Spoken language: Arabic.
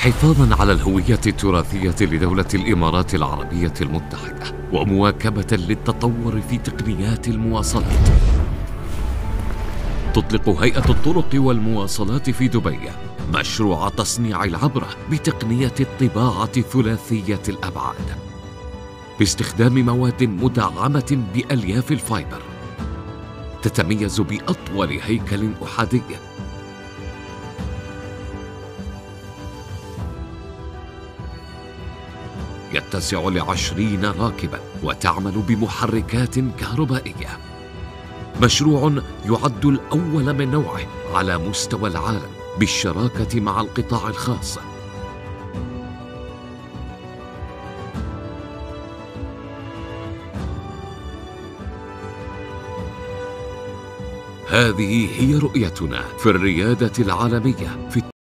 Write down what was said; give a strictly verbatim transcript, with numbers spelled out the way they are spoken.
حفاظاً على الهوية التراثية لدولة الإمارات العربية المتحدة ومواكبة للتطور في تقنيات المواصلات، تطلق هيئة الطرق والمواصلات في دبي مشروع تصنيع العبرة بتقنية الطباعة ثلاثية الأبعاد باستخدام مواد مدعمة بألياف الفايبر، تتميز بأطول هيكل أحادي يتسع لعشرين راكبا وتعمل بمحركات كهربائية. مشروع يعد الأول من نوعه على مستوى العالم بالشراكة مع القطاع الخاص. هذه هي رؤيتنا في الريادة العالمية في